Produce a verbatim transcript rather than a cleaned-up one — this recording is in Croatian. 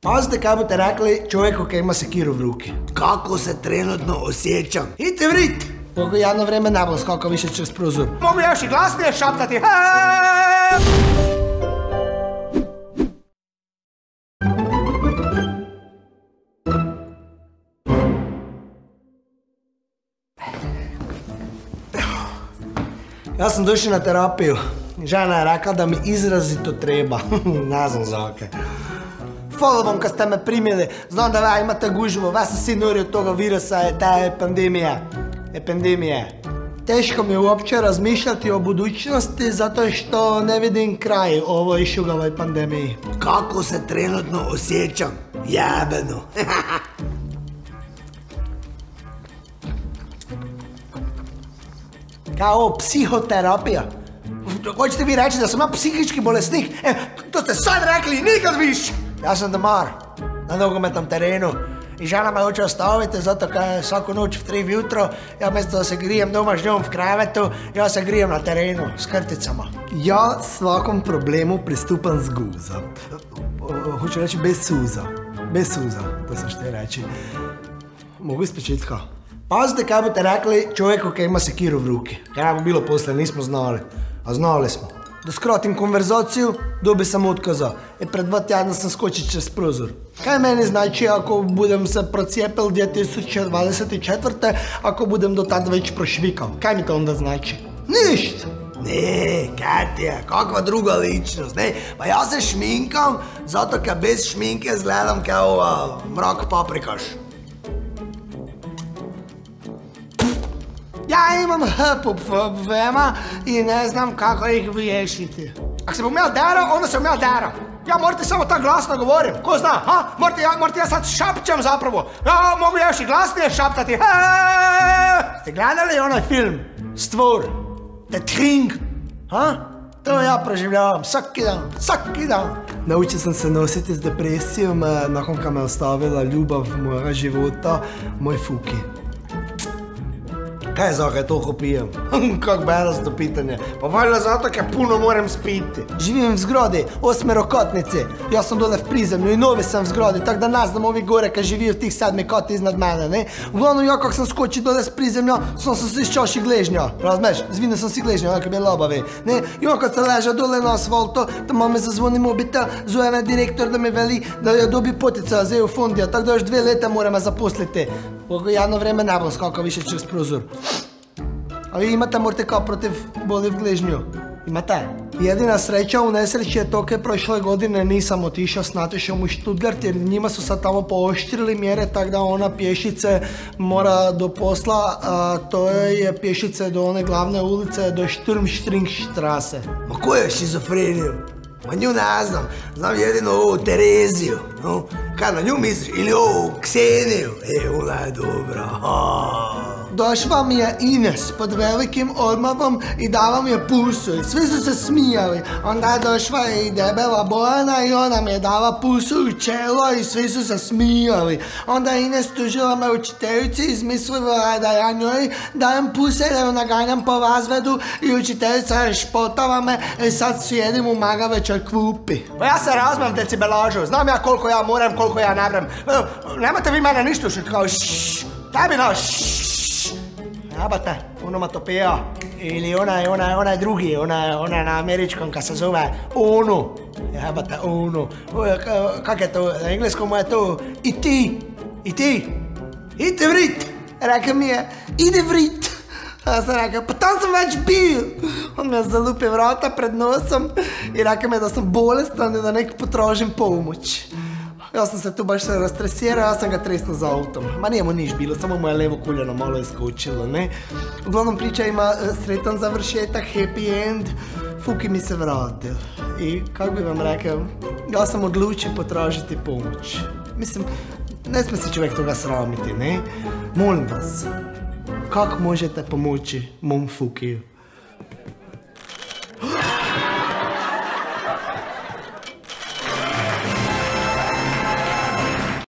Pazite kaj boste rekli čovjeku koji ima sekiru v ruki. Kako se trenutno osjećam? Idite vrit! Koliko jedno vreme ne bom skakal više čez prozor. Mogu još i glasnije šaptati. Ja sam došao na terapiju. Žena je rekla da mi izrazito treba. Ne znam zakaj. Hvala vam kad ste me primili. Znam da vi imate gužvo. Vas sam si nori od toga virusa, te epidemije. Epidemije. Teško mi je uopće razmišljati o budućnosti zato što ne vidim kraj ovoj šugavoj pandemiji. Kako se trenutno osjećam? Jebeno. Kao psihoterapija. Hoćete vi reći da sam ja psihički bolesnik? E, to ste sad rekli nikad više. Ja sam domar, na nogometnom terenu. I žena me hoće ostaviti zato kaj svaku noć v tri jutro, ja mjesto da se grijem doma s njom v krevetu, ja se grijem na terenu s krticama. Ja svakom problemu pristupam z guza. Hoću reći bez suza. Bez suza, to sam štio reći. Mogu ispočetka? Pazite kaj boste rekli čovjeku koji ima sekiru v ruki. Kaj bi bilo posle, nismo znali. A znali smo. Da skratim konverzaciju, dobi sam otkaza. E pred dva tjedna sam skočit čez prozor. Kaj meni znači ako budem se procijepil dvije tisuće dvadeset četvrte ako budem do tada već prošvikal? Kaj mi to onda znači? Ništa. Ne, Katja, kakva druga ličnost, ne? Pa ja se šminkam, zato kad bez šminke izgledam kao uh, mrak paprikaš. Ja imam hrpu problema i ne znam kako ih riješiti. Ako se bom imel dero, onda se bom imel dero. Ja morate samo tako glasno govorim. Ko zna, ha? Morate ja, morate ja sad šapćam zapravo. Ja mogu još i glasnije šaptati. Ste gledali onaj film? Stvor. The Thing. Ha? To ja proživljavam svaki dan, svaki dan. Naučio sam se nositi s depresijom nakon kad me ostavila ljubav mojega života, moj Fuki. Kaj je zakaj toliko pijem? Kak bedasto pitanje. Pa valjda zato kaj puno moram spiti. Živim v zgradi, osmerokotnici. Ja sam dole v prizemlju i novi sam v zgradi, tak da ne znam ovi gore kaj živijo v tih sedmi koti iznad mene, ne? Uglavnom ja kak sam skočil dole s prizemlja, sam se siščal si gležnja. Razumeš? Zvine sam si gležnja, onako bi labavi. Ne? I on kad se leža dole na asfaltu, tamo me zazvoni mobitel, zove me direktor da me veli da ja dobi potica za E U fondija, tak da još dve leta mora me zaposliti. Koliko jedno vreme ne bom skakal više čez prozor. A vi imate mortika protiv boli v gležnju? Imate? Jedina sreća u nesreći je to kaj prošle godine nisam otišao s Natašom u Stuttgart jer njima su sad tamo pooštrili mjere tak da ona pješice mora do posla, a to je pješice do one glavne ulice do Sturmstringstrasse. Ma ko je šizofreniju? Ma nju ne znam, znam jedino ovu Tereziju, no? Kad na nju misliš? Ili ovu Kseniju? E, ona je dobra. Došla mi je Ines pod velikim odmavom i dala mi je pusu i svi su se smijali. Onda je došla i debela Bojana i ona mi je dala pusu u čelo i svi su se smijali. Onda je Ines tužila me učiteljici i izmislila da ja njoj dajem puse da ju naganjam po razvedu i učiteljica špotala me i sad sjedim u magavećoj klupi. Pa ja se razmem decibelažu, znam ja koliko ja moram, koliko ja nabrem. Nemate vi mene ništa šut kao šššš, daj mi no šššš. Jabate, onomatopeja. Ili onaj, onaj, onaj drugi, onaj, onaj na američkom kad se zove onu. Jabate, onu. Kak je to, na engleskom je to i ti, i ti, idite vrit. Reka mi je, ide vrit. Ja sam rekao, pa tam sam već bil. On me zalupi vrata pred nosom i reka mi da sam bolestan i da nek potražim pomoć. Ja sam se tu baš se rastresirao, ja sam ga tresnuo za autom. Ma nije mu niš bilo, samo moje levo koljeno malo je skočilo, ne? Uglavnom priča ima sretan završetak, happy end. Fuki mi se vratil. I kako bi vam rekao, ja sam odlučio potražiti pomoć. Mislim, ne smije se čovjek toga sramiti, ne? Molim vas, kako možete pomoći mom Fukiju?